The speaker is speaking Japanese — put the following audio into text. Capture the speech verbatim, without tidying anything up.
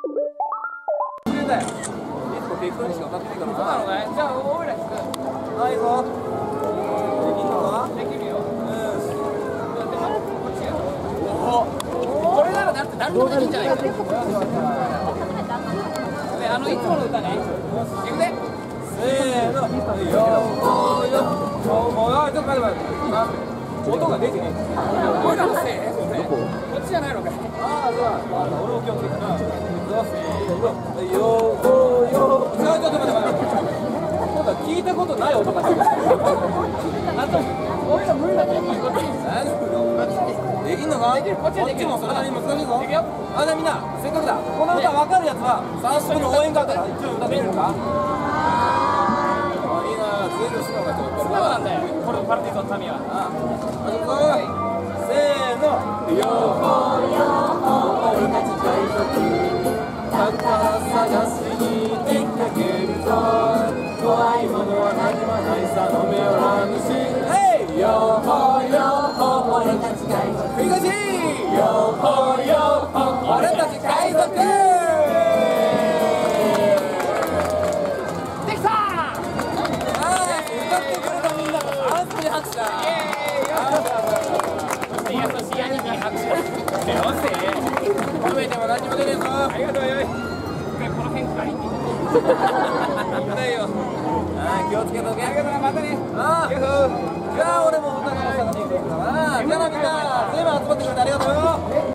だよ。いつも適当にしか歌ってないからな。 そうなのかい。じゃあ俺ら聞く。 はいぞ。できんのか？ できるよ。 うん。 でもこっちや。おお。これならだって誰でもできんじゃないか。であのいつもの歌ね。行くね。 せーの。よーよ。おいちょっと待って待って。音が出てねえ。 俺らのせい？こっちじゃないのかい。 ああ、そうだ。俺も気をつけてな。よーよー。ちょっと待って待って。今度は聞いたことない音がする。あと、 俺ら無理だね。こっち。 できんのか？ できる。こっちはできる。 こっちもそれなりに難しいぞ。 いくよ。 あ、じゃあみんな、せっかくだ。この歌分かるやつは、三四の応援歌から一応歌ってみるか？あ、いいな。ずいぶん素直な人がいっぱいいる。 素直なんだよ。これパルティゾンタミは。 あ、始めろ。せーの。よーほーよーほー、俺たち海賊。宝探しに出かけるぞ。怖いものは何もないさ、飲めよらぬし。へい。よーほーよーほー、俺たち海賊。繰り返し。よーほーよーほー、俺たち海賊。 できたー。 歌ってくれたみんながアンスに拍手だ。 優しい兄貴に拍手だ。よせ。 褒めても何も出ねえぞ。 ありがとうよい。この辺からいい。 ないよ。ああ、気をつけとけ。 ありがとうな、またね。 ああ、じゃあ俺も歌の探しに行くからな。じゃあみんな、全部集まってくれてありがとうよ。